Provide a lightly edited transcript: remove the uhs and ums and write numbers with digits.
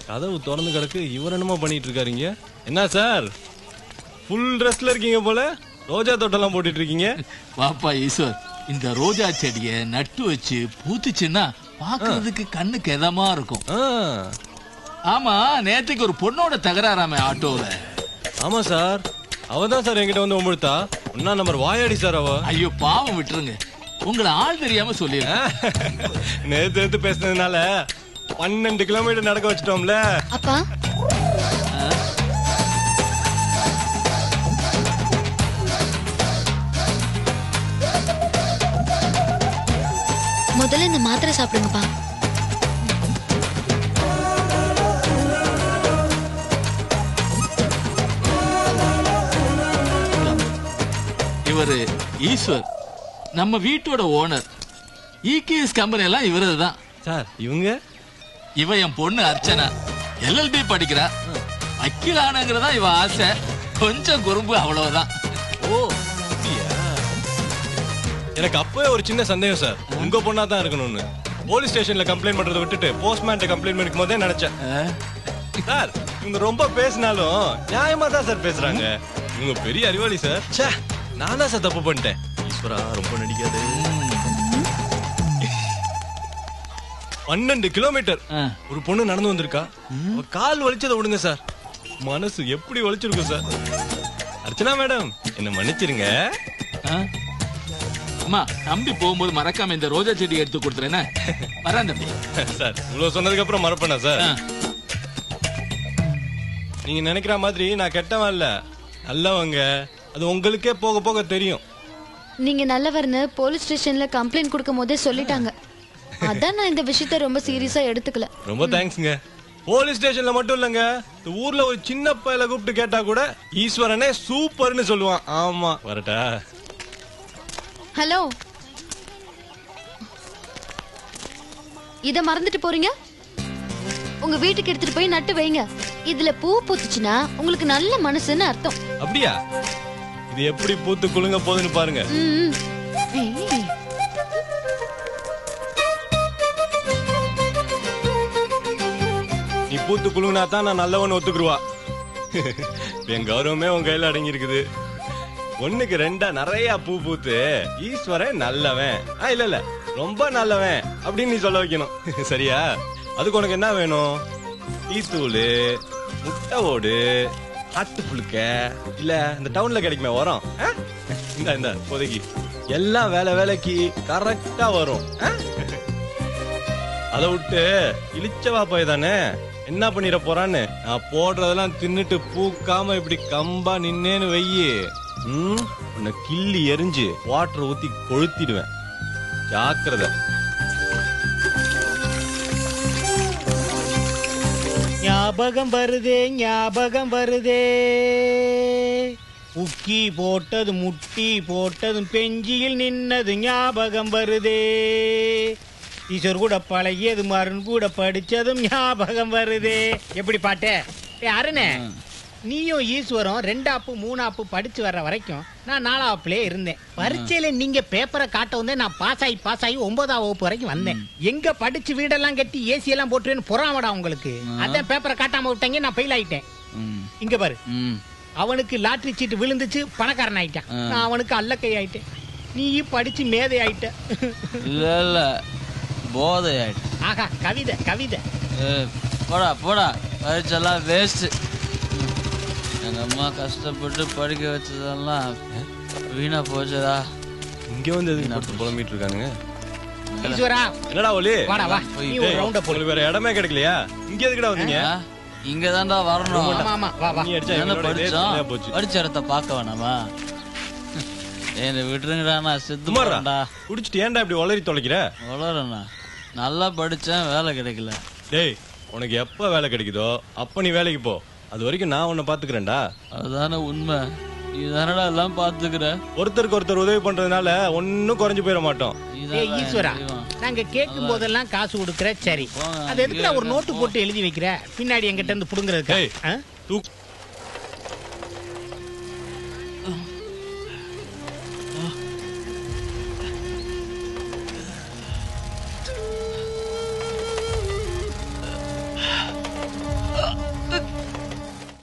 கதவு திறந்து கிடக்கு. இவர் என்னமோ பண்ணிட்டு இருக்காருங்க. என்ன சார் ஃபுல் ட்ரெஸ்ல இருக்கீங்க போல? ரோஜா தோட்டம்லாம் போட்டுட்டு இருக்கீங்க. பாப்பா ஈஸ்வர், இந்த ரோஜா செடிய நட்டு வச்சு பூத்துச்சுன்னா பாக்குறதுக்கு கண்ணுக்கு எதமா இருக்கும். ஆமா, நேத்துக்கு ஒரு பொண்ணோட தகராறாம ஆட்டோல. ஆமா சார், அவதான் சார் என்கிட்ட வந்து உமிழ்த்தா. ஒன்னா நம்பர் வாயாடி சார் அவ. ஐயோ பாவம், விட்டுருங்க. உங்களை ஆள் தெரியாம சொல்லி நேத்து பேசுனதுனால 12 கிலோமீட்டர் நடக்க வச்சிட்டோம்ல. அப்பா முதல்ல இந்த மாத்திரை சாப்பிடுங்கப்பா. இவரு ஈஸ்வர், நம்ம வீட்டோட ஓனர். இகேஎஸ் கம்பெனி எல்லாம் இவரது தான் சார். இவ என் பொண்ணு அர்ச்சனா, LLB படிக்கிறா. வக்கீல் ஆனங்கிறதா இவ ஆசை. கொஞ்சம் குறும்பு, அவ்வளவுதான். ஓ, எனக்கு அப்பவே ஒரு சின்ன சந்தேகம் சார். உங்க பொண்ணா தான் இருக்கணும்னு. போலீஸ் ஸ்டேஷன்ல கம்ப்ளைண்ட் பண்றதை விட்டுட்டு போஸ்ட்மேன் கம்ப்ளைண்ட் பண்ணிக்கும் போதே நினைச்சேன். சார் இவங்க ரொம்ப பேசினாலும் நியாயமா தான் சார் பேசுறாங்க. இவங்க பெரிய அறிவாளி சார். நான் தான் சார் தப்பு பண்ணிட்டேன். ஈஸ்வரா ரொம்ப நடிக்காது. 12 கிலோமீட்டர் ஒரு பொண்ணு நடந்து வந்திருக்கா. கால் வலிச்சதை விடுங்க சார், மனசு எப்படி வலிச்சிருக்கும் சார். அர்ச்சனா மேடம் என்ன மன்னிச்சிருங்க. அம்மா, தம்பி போகும்போது மறக்காம இந்த ரோஜா செடி எடுத்து கொடுத்துறேன். வரேன் தம்பி. சார் இவ்வளவு சொன்னதுக்கு அப்புறம் மறப்பேனா சார்? நீங்க நினைக்கிற மாதிரி நான் கெட்டவன் இல்ல, நல்லவங்க. அது உங்களுக்கே போக போக தெரியும். நீங்க நல்லவர்னு போலீஸ் ஸ்டேஷன்ல கம்ப்ளைண்ட் கொடுக்கும் போதே சொல்லிட்டாங்க. அதான் நான் இந்த விஷயத்தை ரொம்ப சீரியஸா எடுத்துக்கல. ரொம்ப தேங்க்ஸ்ங்க. போலீஸ் ஸ்டேஷன்ல மட்டும் இல்லங்க, இந்த ஊர்ல ஒரு சின்ன பையல கூப்பிட்டு கேட்டா கூட ஈஸ்வரனே சூப்பர்னு சொல்லுவான். ஆமா, வரட்டா. ஹலோ, இத மறந்துட்டு போறீங்க? உங்க வீட்டுக்கு எடுத்துட்டு போய் நட்டு வைங்க. இதுல பூ பூத்துச்சுன்னா உங்களுக்கு நல்ல மனசுன்னு அர்த்தம். அப்படியா? இது எப்படி பூத்து குலுங்க போகுதுன்னு பாருங்க. நீ பூத்து குலுங்கினா தான் நான் நல்லவன் ஒத்துக்குருவா. என் கௌரவமே உன் கையில அடங்கி இருக்குது. ஒண்ணுக்கு ரெண்டா நிறைய பூ பூத்து ஈஸ்வரன் நல்லவன், இல்ல ரொம்ப நல்லவன் அப்படின்னு நீ சொல்ல வைக்கணும். சரியா? அதுக்கு உனக்கு என்ன வேணும்? டீத்தூளு, முட்டை ஓடு, ஆட்டு புழுக்க, இல்ல இந்த டவுன்ல கிடைக்குமே வரும். இந்த இப்போதைக்கு எல்லாம் வேலைக்கு கரெக்டா வரும். அதை விட்டு இழிச்சவா போய் தானே என்ன பண்ணிட போறான்னு நான் போடுறதெல்லாம் தின்னுட்டு பூக்காம இப்படி கம்பா நின்னேன்னு வெயி, உன்னை கிள்ளி எரிஞ்சு வாட்டர் ஊத்தி கொளுத்திடுவேன். ஜாக்கிரதை. ஞாபகம் வருதே, உக்கி போட்டது முட்டி போட்டதும் பெஞ்சியில் நின்னது ஞாபகம் வருதே. ஈஸ்வர் கூட பழகியது மருன் கூட படிச்சதும் ஞாபகம் வருதே. எப்படி பாட்டு? அருணே, நீயும் ஈஸ்வரம் 2ஆப்பு 3ஆப்பு படிச்சு வர்ற வரைக்கும் நான் 4ஆப்புலயே இருந்தேன். பரீட்சையில நீங்க பேப்பரை காட்ட வந்தேன். நான் பாஸ் ஆகி 9ஆம் வகுப்பு வரைக்கும் வந்தேன். எங்க படிச்சு வீடெல்லாம் கட்டி ஏசி எல்லாம் போட்டுருன்னு புறாமடா உங்களுக்கு. அதான் பேப்பரை காட்டாம விட்டாங்க, நான் ஃபெயில் ஆயிட்டேன். இங்க பாரு, அவனுக்கு லாட்டரி சீட்டு விழுந்துச்சு, பணக்காரன் ஆயிட்டான். நான் அவனுக்கு அல்லக்கை ஆயிட்டேன். நீ படிச்சு மேதை ஆயிட்ட. இல்ல போதை ஆயிட்ட. ஆகா, கவிதை. போடா பரீட்செல்லாம் வேஸ்ட். எங்க அம்மா கஷ்டப்பட்டு படிக்க வச்சதெல்லாம் வீணா போச்சதா. இங்க வந்து புலம்பிட்டு இருக்கானுங்க. ஈஸ்வரா, என்னடா ஒலி? வாடா வா, நீ ஒரு ரவுண்ட போடு. வேற இடமே கிடைக்கலையா? இங்க எதுக்குடா வந்தீங்க? இங்க தான்டா வரணும். ஆமா வா வா. நீ அடிச்சா என்ன படிச்சோம்? படிச்ச இடத்த பார்க்க வேணாமா? என்ன விட்டுருங்கடா, நான் செத்துமாறா. குடிச்சிட்டு ஏன்டா இப்படி உளறி தொலைக்கிற? உளறண்ணா, நல்லா படிச்சேன், வேலை கிடைக்கல. டேய், உனக்கு எப்ப வேலை கிடைக்குதோ அப்ப நீ வேலைக்கு போ. அது வரைக்கும் நான் உன்னை பாத்துக்கிறேன்டா. அதுதானே உண்மை. நீ தானடா எல்லாம் பாத்துக்கிற. ஒருத்தருக்கு ஒருத்தர் உதவி பண்றதுனால ஒன்னும் குறைஞ்சு போயிட மாட்டோம். ஈஸ்வரா, நாங்க கேட்கும் போதெல்லாம் காசு கொடுக்கற, சரி. அது எதுக்கு ஒரு நோட்டு போட்டு எழுதி வைக்கிற? பின்னாடி எங்கிட்ட இருந்து புடுங்கிறதுக்கு.